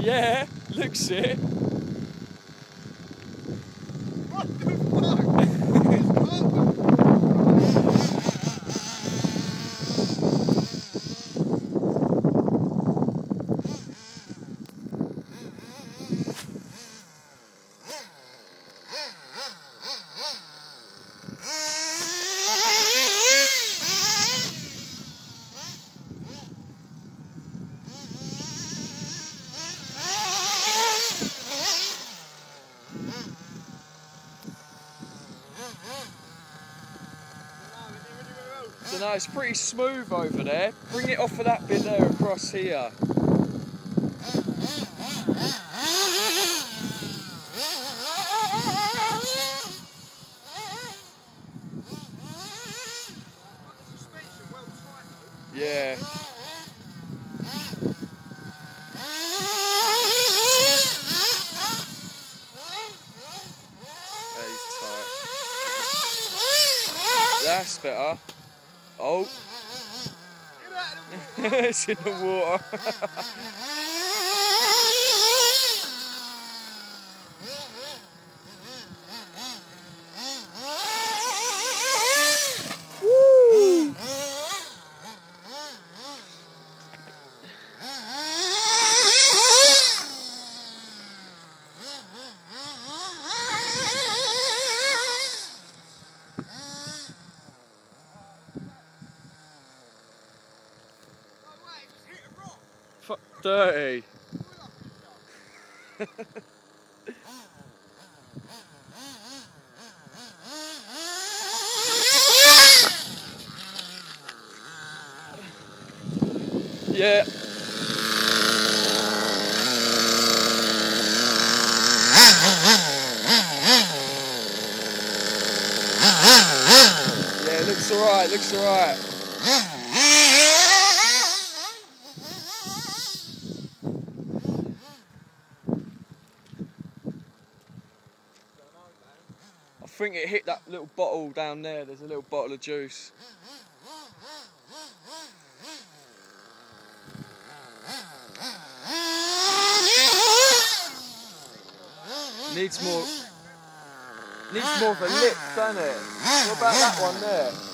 Yeah, looks it. What the fuck? It's carbon. So no, it's pretty smooth over there. Bring it off of that bit there across here. Yeah. He's tight. That's better. Oh. It's in the water. Woo! Fuck, dirty. Yeah. Yeah, looks alright, looks alright. I think it hit that little bottle down there. There's a little bottle of juice. Needs more of a lip, doesn't it? What about that one there?